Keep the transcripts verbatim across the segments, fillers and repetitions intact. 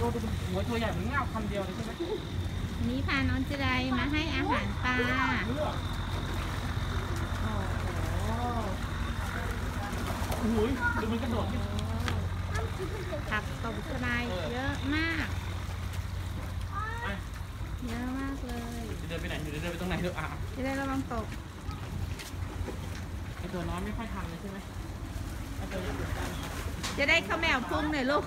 อ้ดูหัวตัวใหญ่เหมือนเงาคำเดียวเลยใช่ไหมนี้พาน้องจิไรมาให้อาหารปลาโอ้โหดูมันกระโดดผักตบสบายเยอะมากเยอะมากเลยจะเดินไปไหนจะเดินไปตรงไหนเถอะอ่ะจะได้ระวังตกไอตัวน้อยไม่ค่อยทันเลยใช่ไหมไอตัวใหญ่จะได้ข้าวแมวพุ่งหน่อยลูก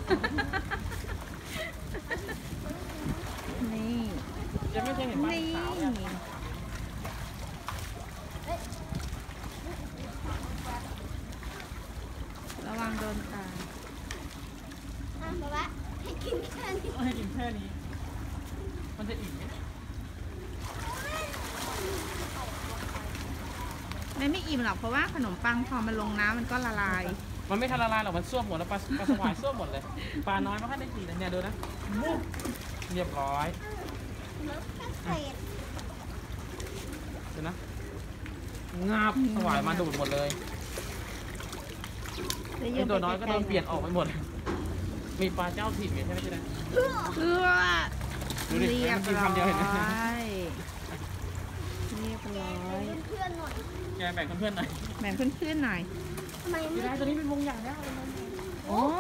นี่จะไม่เคยเห็นบ้านสาวเนี่ยระวังโดนตาอ่ะบอกว่าให้กินแค่นี้ให้กินแค่นี้มันจะอิ่มไหมไม่ไม่อิ่มหรอกเพราะว่าขนมปังพอมันลงน้ำมันก็ละลายมันไม่ทันละลายหรอกมันส้วมหมดแล้วปลาปลาสวายส้วมหมดเลยปลาน้อยไม่ค่อยได้กินเนี่ยดูนะเรียบร้อยดูนะงาบสวายมาดูดหมดเลยไอตัวน้อยก็โดนเปลี่ยนออกไปหมดมีปลาเจ้าถิ่นไงใช่ไหมจ๊ะเพื่อดูดิมันกินคำเดียวเห็นไหมเรียบร้อยเพื่อนหน่อยแกแบ่งเพื่อนๆหน่อยแบ่งเพื่อนๆหน่อยทำไมไม่ได้ตัวนี้เป็นวงใหญ่แล้วโอ้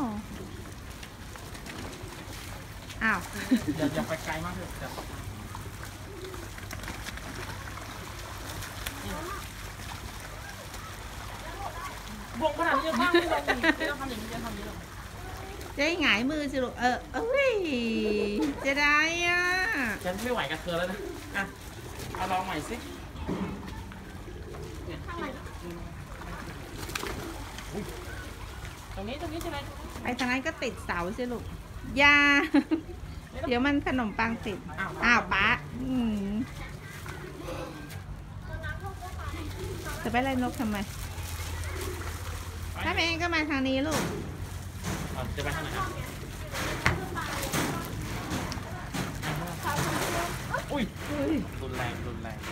อ้าวอย่าอย่าไปไกลมากเลยวงขนาดนี้จะตั้งไม่ลงไม่ต้องทำอย่างนี้จะทำอย่างนี้หรอจะหงายมือสิลูกเออเอ้ยจะได้อ่ะฉันไม่ไหวกับเธอแล้วนะอ่ะเอาลองใหม่สิตรงนี้ตรงนี้จะไรไอ้ทางนั้นก็ติดเสาสิลูกยาเดี๋ยวมันขนมปังติดอ้าวป๊าจะไปไล่นกทำไมถ้าเองก็มาทางนี้ลูกจะไปทางไหนอุ้ยรุนแรงรุนแรง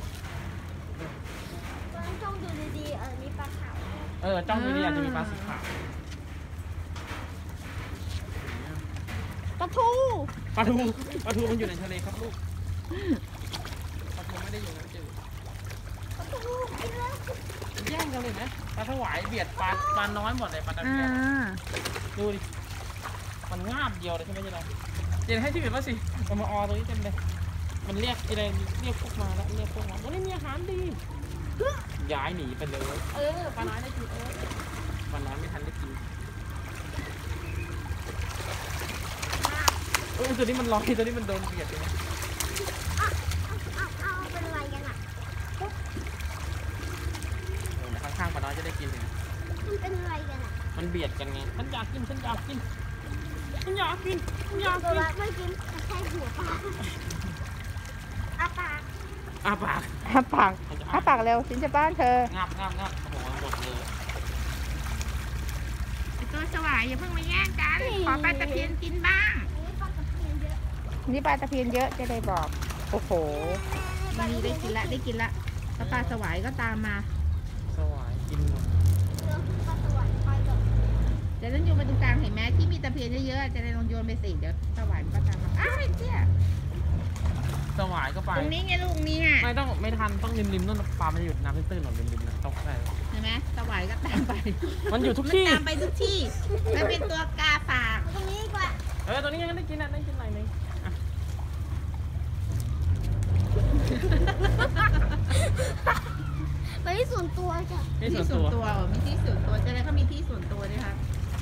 จ้องดูดีๆเออมีปลาขาวเออจ้องดูดีอาจจะมีปลาสีขาวปลาทูปลาทูปลาทูมันอยู่ในทะเลครับลูกปลาทูไม่ได้อยู่ในจืดปลาทูกินแล้วแย่งกันเลยนะปลาถวายเบียดปลาปลาน้อยหมดเลยปลาตะเพียนดูดิมันงาบเดียวเลยใช่ไหมจ๊ะเดี๋ยวให้ที่เบียดว่าสิมันมาออตรงนี้เต็มเลยมันเรียกอะไรเรียกพวกมาแล้วเรียกพวกมาวันนี้มีอาหารดีย้ายหนีไปเลยเออปลาน้อยได้กินเออปลาน้อยไม่ทันได้กินเออตัวนี้มันลอยตัวนี้มันโดนเบียดเลยนะอ้าวอ้าวเป็นอะไรกันอ่ะข้างๆปลาน้อยจะได้กินเลยมันเป็นอะไรกันอ่ะมันเบียดกันไงฉันอยากกินฉันอยากกินฉันอยากกินฉันอยากกินไม่กินแค่หัวปลาอาปากอาปากอาปากอาปากเร็วฉันจะบ้านเธองับงับงับโอ้โหหมดเลยตัวสวายอย่าเพิ่งมาแย่งกันขอปลาตะเพียนกินบ้างนี่ปลาตะเพียนเยอะจะได้บอกโอ้โหมีได้กินละได้กินละแล้วปลาสวายก็ตามมาสวายกินหมดปลาสวายไปก่อนจะต้องโยนไปตรงกลางเห็นไหมที่มีตะเพียนเยอะๆจะได้ลองโยนไปสิเดี๋ยวสวายมันก็ตามมาอ้าวไอ้เจี๊ยสวายก็ไปตรงนี้ไงลูกนี่ฮะไม่ต้องไม่ทันต้องริมริมนู่นปลามันอยู่น้ำตื้นๆหน่อยริมริมนะต้องใช่เห็นไหมสวายก็ตามไปมันอยู่ทุกที่ตามไปทุกที่มันเป็นตัวกาฝากตรงนี้กว่าเออตรงนี้ยังได้กินนะได้กินอะไรไหมไปที่ส่วนตัวจ้ะมีที่ส่วนตัวมีที่ส่วนตัวจะได้เขามีที่ส่วนตัวด้วยค่ะ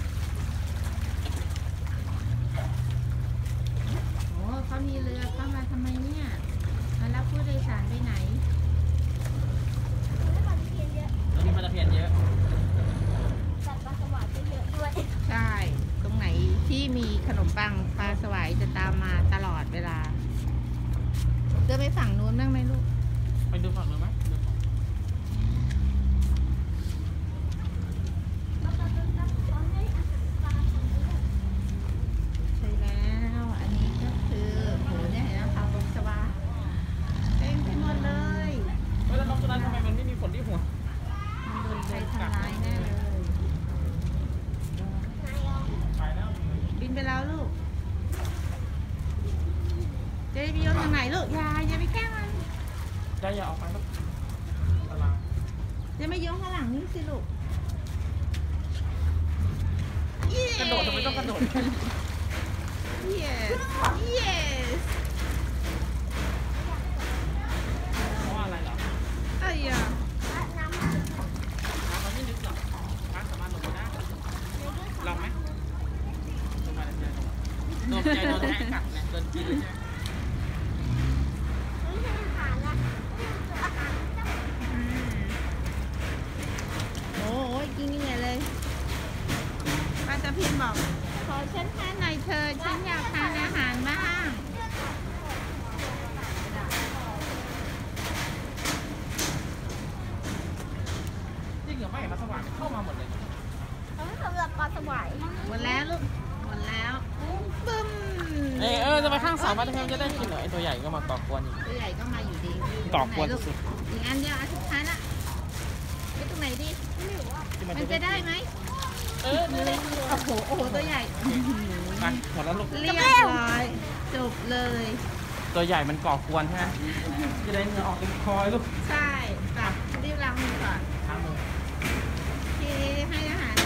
โอ้เขามีเรือเข้ามาทำไมเนี่ยมารับผู้โดยสารไปไหนปลาตะเพียนเยอะตรงนี้ปลาตะเพียนเยอะแต่ปลาสวายก็เยอะด้วยใช่ตรงไหนที่มีขนมปังปลาสวายจะตามมาตลอดเวลาเดินไปฝั่งนู้นบ้างไหมลูกไปดูฝั่งนู้นไหมใช่แล้วอันนี้ก็คือโหเนี่ยเห็นไหมคะลมสวาเต็มไปหมดเลยเฮ้ยแล้วนกตัวนั้นทำไมมันไม่มีขนที่หัวมันโดนใครทำร้ายแน่เลยบินไปแล้วลูกได้อย่าออกไปครับอันตรายจะไม่ยกข้างหลังนี่สิลูกกระโดดทำไมต้องกระโดด yes yes เพราะว่าอะไรเหรอไอ้ยาน้ำมันน้ำมันไม่ลึกหรอกน้ำสามารถลงไปได้ลองไหมลงมาเลยโดนใจโดนแทะกัดเนี่ยโดนกินเลยใช่ไหมไม่ใช่อาหารละอาหารอืมโอ้ยกินใหญ่เลยป้าตะเพียนบอก ขอฉันทานหน่อยเธอฉันอยากทานอาหารบ้างจริงเหรอไม่มาสว่างเข้ามาหมดเลยเขาไม่สำหรับปลาสวายหมดแล้วลูก หมดแล้วปึ้มเออเออจะไปข้างเสามาทำไมจะได้กินเหรอไอตัวใหญ่ก็มาก่อกวนอีกตัวใหญ่ก็มาอยู่ดีก่อกวนไหลูสุดอีกอันเดียวอันสุดท้ายละไปตรงไหนดีที่มันจะได้ไหมเออนี่เลยโอ้โห โอ้โห ตัวใหญ่ไปหมดแล้วลูกเรียบร้อย จบเลยตัวใหญ่มันก่อกวนใช่ไหมจะได้เหงื่อออกเป็นคอยลูกใช่จ้ะรีบล้างมือก่อนทางมือที่ให้อาหาร